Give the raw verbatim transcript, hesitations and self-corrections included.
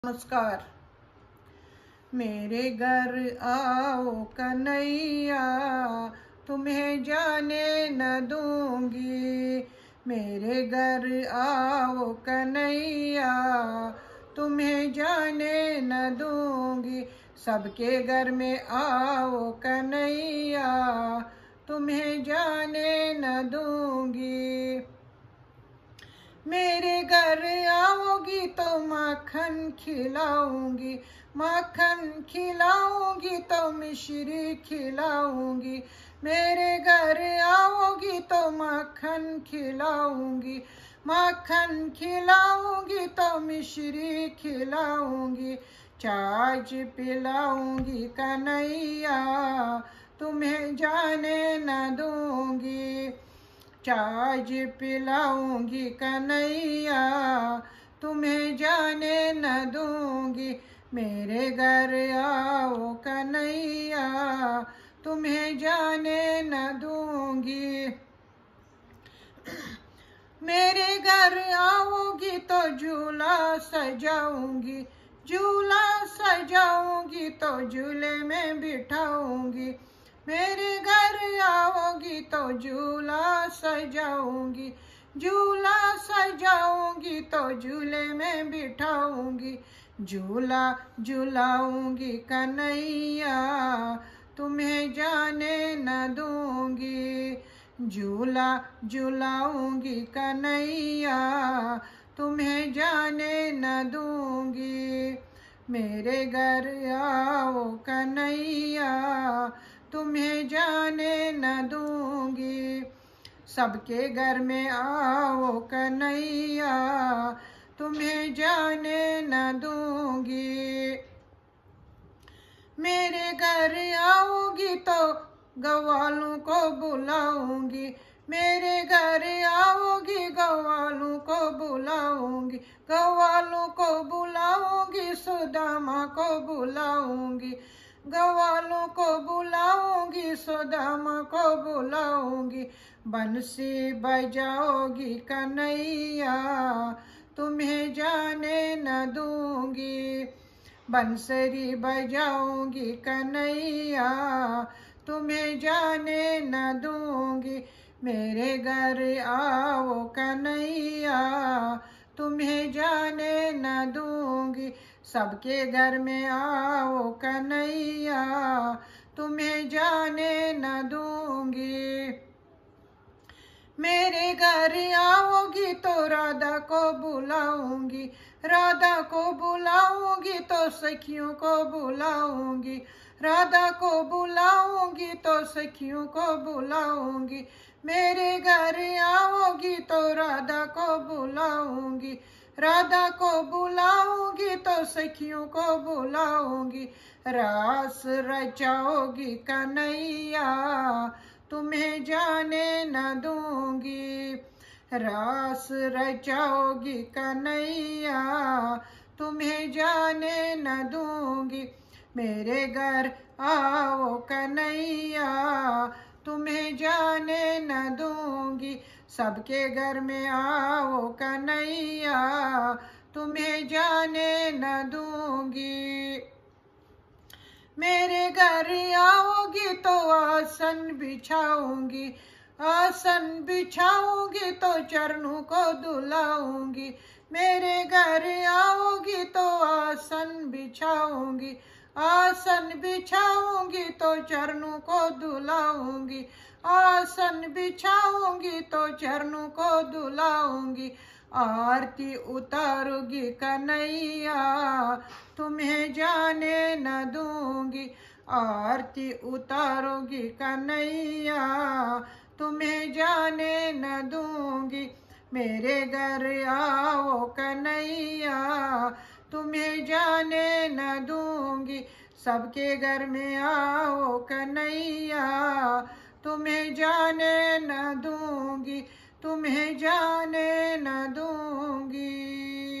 नमस्कार। मेरे घर आओ कन्हैया, तुम्हें जाने न दूंगी। मेरे घर आओ कन्हैया, तुम्हें जाने न दूंगी। सबके घर में आओ कन्हैया, तुम्हें जाने न दूंगी। मेरे घर आओगी तो माखन खिलाऊंगी, माखन खिलाऊंगी तो मिश्री खिलाऊंगी। मेरे घर आओगी तो माखन खिलाऊंगी, माखन खिलाऊंगी तो मिश्री खिलाऊंगी। छाछ पिलाऊंगी कन्हैया, तुम्हें जाने न दूंगी। छाछ पिलाऊंगी कन्हैया, तुम्हें जाने न दूंगी। मेरे घर आओ कन्हैया, तुम्हें जाने न दूंगी। मेरे घर आओगी तो झूला सजाऊंगी, झूला सजाऊंगी तो झूले में बिठाऊंगी। मेरे घर आओगी तो झूला सजाऊंगी, झूला सजाऊंगी तो झूले में बिठाऊंगी। झूला झूलाऊंगी कन्हैया, तुम्हें जाने न दूंगी। झूला झूलाऊंगी कन्हैया, तुम्हें जाने न दूंगी। मेरे घर आओ कन्हैया, तुम्हें जाने न दूंगी। सबके घर में आओ कन्हैया, तुम्हें जाने न दूंगी। मेरे घर आओगी तो गवालों को बुलाऊंगी, मेरे घर आओगी गवालों को बुलाऊंगी। गवालों को बुलाऊंगी, सुदामा को बुलाऊंगी। गवालों को बुलाऊंगी, सुदामा को बुलाऊंगी। बंसी बजाओगी कन्हैया, तुम्हें जाने न दूंगी। बंसरी बजाऊंगी कन्हैया, तुम्हें जाने न दूंगी। मेरे घर आओ कन्हैया, तुम्हें जाने न दूंगी। सबके घर में आओ कन्हैया, तुम्हें जाने न दूंगी। मेरे घर आओगी तो राधा को बुलाऊंगी, राधा को बुलाऊंगी तो सखियों को बुलाऊंगी। राधा को बुलाऊंगी तो सखियों को बुलाऊंगी। मेरे घर आओगी तो राधा को बुलाऊंगी, राधा को बुलाऊंगी तो सखियों को बुलाऊंगी। रास रचाओगी कन्हैया, तुम्हें जाने न दूंगी। रास रचाओगी कन्हैया, तुम्हें जाने न दूंगी। मेरे घर आओ कन्हैया, तुम्हें जाने न दूंगी। सबके घर में आओ कन्हैया, तुम्हें जाने न दूंगी। मेरे घर आओगी तो आसन बिछाऊंगी, आसन बिछाऊंगी तो चरणों को दुलाऊंगी। मेरे घर आओगी तो आसन बिछाऊंगी, आसन बिछाऊंगी तो चरणों को दुलाऊंगी। आसन बिछाऊंगी तो चरणों को दुलाऊंगी। आरती उतारूंगी कन्हैया, तुम्हें जाने न दूंगी। आरती उतारूंगी कन्हैया, तुम्हें जाने न दूंगी। मेरे घर आओ कन्हैया, तुम्हें जाने न दूंगी। सबके घर में आओ कन्हैया, तुम्हें जाने न दूंगी, तुम्हें जाने न दूंगी।